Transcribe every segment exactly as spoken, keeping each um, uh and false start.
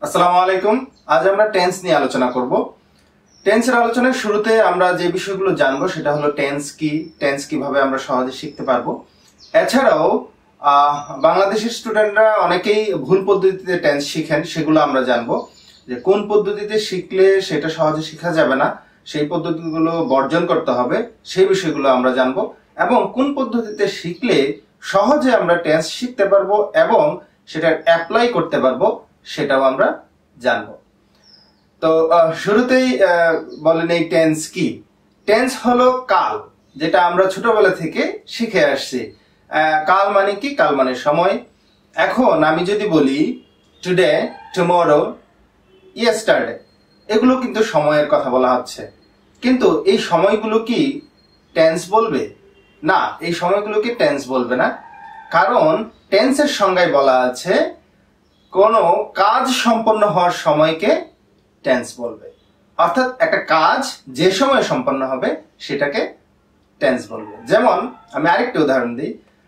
আসসালামু আলাইকুম। আজ আমরা টেন্স নিয়ে আলোচনা করব। টেন্সের আলোচনার শুরুতে আমরা যে বিষয়গুলো জানবো সেটা হলো টেন্স কি, টেন্স কিভাবে আমরা সহজে শিখতে পারবো। এছাড়াও বাংলাদেশের স্টুডেন্টরা অনেকেই ভুল পদ্ধতিতে টেন্স শিখেন, সেগুলো আমরা জানবো যে কোন পদ্ধতিতে শিখলে সেটা সহজে শেখা যাবে না, সেই পদ্ধতিগুলো বর্জন করতে হবে, সেই বিষয়গুলো আমরা জানবো। এবং কোন পদ্ধতিতে শিখলে সহজে আমরা টেন্স শিখতে পারবো এবং সেটা অ্যাপ্লাই করতে পারবো, সেটাও আমরা জানবো। তো শুরুতেই বলেন এই টেন্স কি। টেন্স হলো কাল, যেটা আমরা ছোটবেলা থেকে শিখে আসছি। কাল মানে কি? কাল মানে সময়। এখন আমি যদি বলি টুডে, টুমরো, ইয়েস্টারডে, এগুলো কিন্তু সময়ের কথা বলা হচ্ছে, কিন্তু এই সময়গুলো কি টেন্স বলবে? না, এই সময়গুলোকে টেন্স বলবে না। কারণ টেন্সের সংজ্ঞায় বলা আছে কোন কাজ সম্পন্ন হওয়ার সময়কে টেন্স বলবে। অর্থাৎ একটা কাজ যে সময় সম্পন্ন হবে সেটাকে টেন্স বলবে। যেমন আমি আরেকটা উদাহরণ দিই,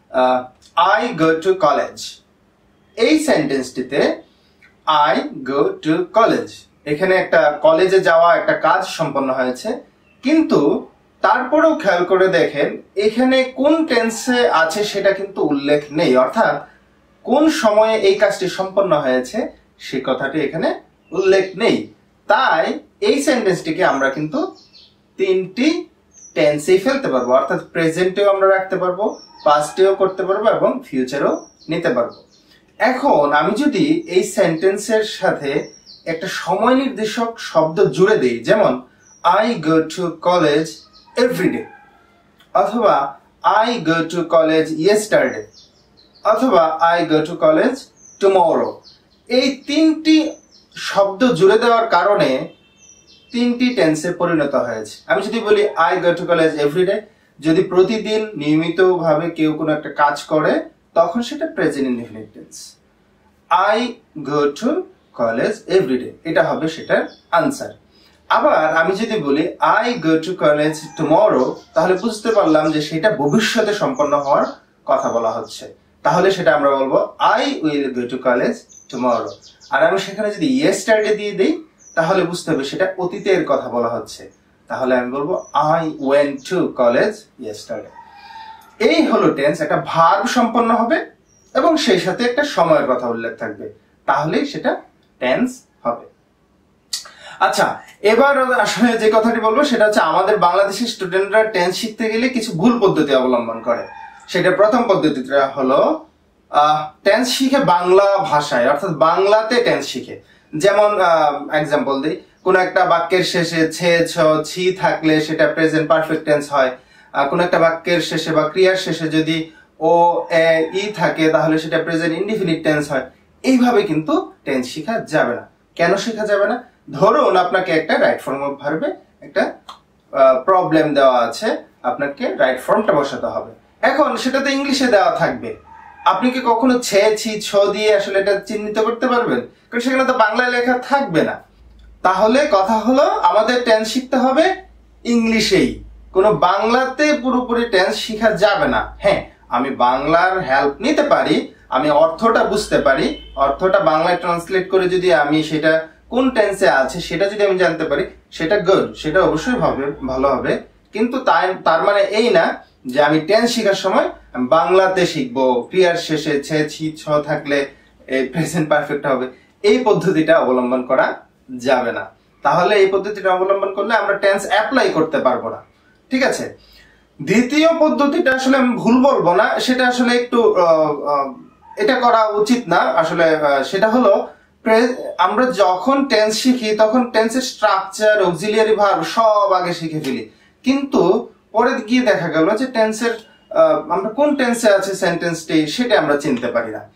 আই গো টু কলেজ। এই সেন্টেন্সটিতে আই গো টু কলেজ, এখানে একটা কলেজে যাওয়া একটা কাজ সম্পন্ন হয়েছে, কিন্তু তারপরেও খেয়াল করে দেখেন এখানে কোন টেন্সে আছে সেটা কিন্তু উল্লেখ নেই। অর্থাৎ কোন সময়ে এই কাজটি সম্পন্ন হয়েছে সে কথাটি এখানে উল্লেখ নেই। তাই এই সেন্টেন্সটিকে আমরা কিন্তু তিনটি টেন্সেই ফেলতে পারবো। অর্থাৎ প্রেজেন্টেও আমরা রাখতে পারবো, পাস্টেও করতে পারবো এবং ফিউচারেও নিতে পারবো। এখন আমি যদি এই সেন্টেন্সের সাথে একটা সময় নির্দেশক শব্দ জুড়ে দিই, যেমন I go to college every day, অথবা I go to college yesterday, অথবা I go to college tomorrow, এই তিনটি শব্দ জুড়ে দেওয়ার কারণে তিনটি টেন্সে পরিণত হয়েছে। আমি যদি বলি I go to college every day, যদি প্রতিদিন নিয়মিতভাবে কেউ কোনো একটা কাজ করে তখন সেটা present indefinite tense. I go to college every day, এটা হবে সেটার আনসার। আবার আমি যদি বলি I go to college tomorrow, তাহলে বুঝতে পারলাম যে সেটা ভবিষ্যতে সম্পন্ন হওয়ার কথা বলা হচ্ছে, তাহলে সেটা আমরা বলবো I will go to college tomorrow. আর আমি সেখানে যদি ইয়েস্টারডে দিয়ে দিই তাহলে বুঝতে হবে সেটা অতীতের কথা বলা হচ্ছে, তাহলে আমি বলবো I went to college yesterday. এই হলো টেন্স, একটা ভার্ব সম্পন্ন হবে এবং সেই সাথে একটা সময়ের কথা উল্লেখ থাকবে, তাহলেই সেটা টেন্স হবে। আচ্ছা, এবার আসলে যে কথাটি বলবো সেটা হচ্ছে আমাদের বাংলাদেশের স্টুডেন্টরা টেন্স শিখতে গেলে কিছু ভুল পদ্ধতি অবলম্বন করে। সেটা প্রথম পদ্ধতিটা হলো টেন্স শিখে বাংলা ভাষায়, অর্থাৎ বাংলাতে টেন্স শিখে। যেমন এক্সাম্পল দিই, কোন একটা বাক্যের শেষে ছে, ছ, ছি থাকলে সেটা প্রেজেন্ট পারফেক্ট টেন্স হয়। কোন একটা বাক্যের শেষে বা ক্রিয়ার শেষে যদি ও, এ, ই থাকে তাহলে সেটা প্রেজেন্ট ইনডিফিনিট টেন্স হয়। এইভাবে কিন্তু টেন্স শেখা যাবে না। কেন শেখা যাবে না? ধরুন আপনাকে একটা রাইট ফর্ম অফ ভার্বে একটা প্রবলেম দেওয়া আছে, আপনাকে রাইট ফর্মটা বসাতে হবে। এখন সেটাতে ইংলিশে দেওয়া থাকবে, আপনি কি কখনো ছে, ছি, ছ দিয়ে আসলে এটা চিহ্নিত করতে পারবেন? কারণ সেখানে তো বাংলায় লেখা থাকবে না। তাহলে কথা হলো আমাদের টেন্স শিখতে হবে ইংলিশেই, কোনো বাংলাতে পুরোপুরি টেন্স শেখা যাবে না। হ্যাঁ, আমি বাংলার হেল্প নিতে পারি, আমি অর্থটা বুঝতে পারি, অর্থটা বাংলায় ট্রান্সলেট করে যদি আমি সেটা কোন টেন্সে আছে সেটা যদি আমি জানতে পারি সেটা গুড, সেটা অবশ্যই হবে, ভালো হবে। কিন্তু তাই তার মানে এই না যে আমি টেন্স শেখার সময় বাংলাতে শিখবো, ক্রিয়ার শেষে ছে, ছি, ছ থাকলে প্রেজেন্ট পারফেক্ট হবে। এই পদ্ধতিটা অবলম্বন করা যাবে না। তাহলে এই পদ্ধতিটা অবলম্বন করলে আমরা টেন্স অ্যাপ্লাই করতে পারবো না। ঠিক আছে, দ্বিতীয় পদ্ধতিটা আসলে আমি ভুল বলবো না, সেটা আসলে একটু এটা করা উচিত না আসলে। সেটা হলো আমরা যখন টেন্স শিখি তখন টেন্সের স্ট্রাকচার, অক্সিলিয়ারি ভার্ব সব আগে শিখে ফেলি, কিন্তু পরে গিয়ে দেখা গেল যে টেন্সের আমরা কোন টেন্সে আছে সেন্টেন্সটি সেটা আমরা চিনতে পারি না।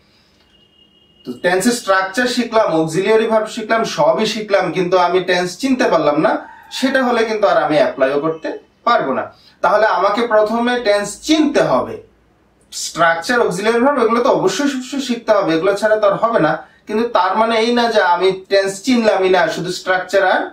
তো টেন্সের স্ট্রাকচার শিখলাম, অক্সিলিয়ারি ভার্ব শিখলাম, সবই শিখলাম, কিন্তু আমি টেন্স চিনতে পারলাম না, সেটা হলে কিন্তু আর আমি অ্যাপ্লাইও করতে পারবো না। তাহলে আমাকে প্রথমে টেন্স চিনতে হবে, স্ট্রাকচার, অক্সিলিয়ারি ভার্ব এগুলো তো অবশ্যই শিখতে হবে, এগুলো ছাড়া তো আর হবে না। কিন্তু তার মানে এই না যে আমি টেন্স চিনলামই না, শুধু স্ট্রাকচার আর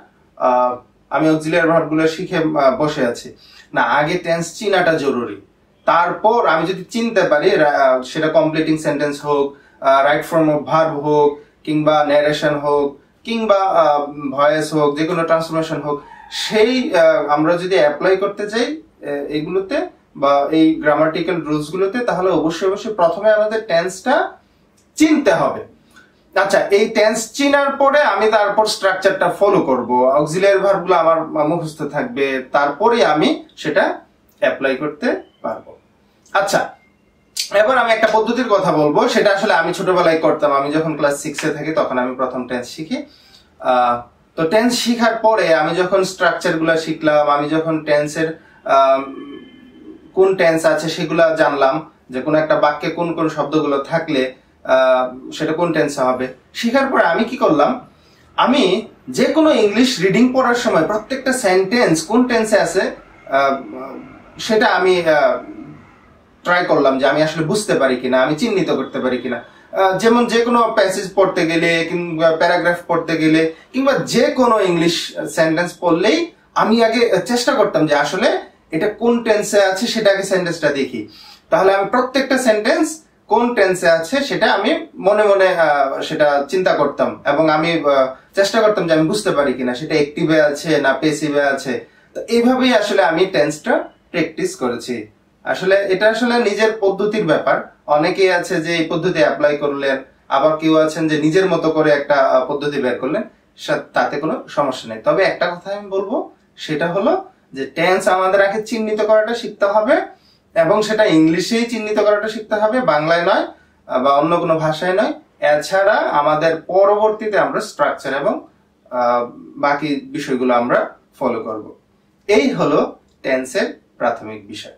আমি অক্সিলিয়ারি ভার্ব গুলো শিখে বসে আছি। না, আগে টেন্স চিনাটা জরুরি। তারপর আমি যদি চিনতে পারি, সেটা কমপ্লিটিং সেন্টেন্স হোক, রাইট ফর্ম অফ ভার্ব হোক, কিংবা ন্যারেশন হোক কিংবা ভয়েস হোক, যে কোনো ট্রান্সফরমেশন হোক, সেই আমরা যদি অ্যাপ্লাই করতে চাই এইগুলোতে বা এই গ্রামাটিক্যাল রুলস গুলোতে, তাহলে অবশ্যই অবশ্যই প্রথমে আমাদের টেন্সটা চিনতে হবে। আচ্ছা, এই টেন্স চিনার পরে আমি তারপর স্ট্রাকচারটা ফলো করব, অক্সিলিয়ারি ভার্বগুলো আমার মুখস্থ থাকবে, তারপরে আমি সেটা অ্যাপ্লাই করতে পারবো। আচ্ছা, এবার আমি একটা পদ্ধতির কথা বলবো, সেটা আসলে আমি ছোটবেলায় করতাম। আমি যখন ক্লাস সিক্সে থাকি তখন আমি প্রথম টেন্স শিখি। তো টেন্স শিখার পরে আমি যখন স্ট্রাকচার গুলা শিখলাম, আমি যখন টেন্সের কোন টেন্স আছে সেগুলা জানলাম, যে কোনো একটা বাক্যে কোন কোন শব্দগুলো থাকলে সেটা কোন টেন্সে হবে, শিখার পরে আমি কি করলাম, আমি যে কোনো ইংলিশ রিডিং পড়ার সময় প্রত্যেকটা সেন্টেন্স কোন টেন্সে আছে সেটা আমি ট্রাই করলাম যে আমি আসলে বুঝতে পারি কিনা, আমি চিহ্নিত করতে পারি কিনা। যেমন যে কোনো প্যাসেজ পড়তে গেলে কিংবা প্যারাগ্রাফ পড়তে গেলে কিংবা যে কোনো ইংলিশ সেন্টেন্স পড়লেই আমি আগে চেষ্টা করতাম যে আসলে এটা কোন টেন্সে আছে সেটা আগে সেন্টেন্সটা দেখি। তাহলে আমি প্রত্যেকটা সেন্টেন্স কোন টেন্সে আছে সেটা আমি মনে মনে সেটা চিন্তা করতাম এবং আমি চেষ্টা করতাম যে আমি বুঝতে পারি কিনা সেটা অ্যাক্টিভে আছে না প্যাসিভে আছে। তো এইভাবেই আসলে আমি টেন্সটা প্র্যাকটিস করেছি। আসলে এটা আসলে নিজের পদ্ধতির ব্যাপার। অনেকেই আছে যে এই পদ্ধতি অ্যাপ্লাই করলেন, আবার কেউ আছেন যে নিজের মতো করে একটা পদ্ধতি বের করলেন, তাতে কোনো সমস্যা নেই। তবে একটা কথা আমি বলবো, সেটা হলো যে টেন্স আমাদের আগে চিহ্নিত করাটা শিখতে হবে এবং সেটা ইংলিশেই চিহ্নিত করাটা শিখতে হবে, বাংলায় নয় বা অন্য কোনো ভাষায় নয়। এছাড়া আমাদের পরবর্তীতে আমরা স্ট্রাকচার এবং বাকি বিষয়গুলো আমরা ফলো করব। এই হলো টেন্সের প্রাথমিক বিষয়।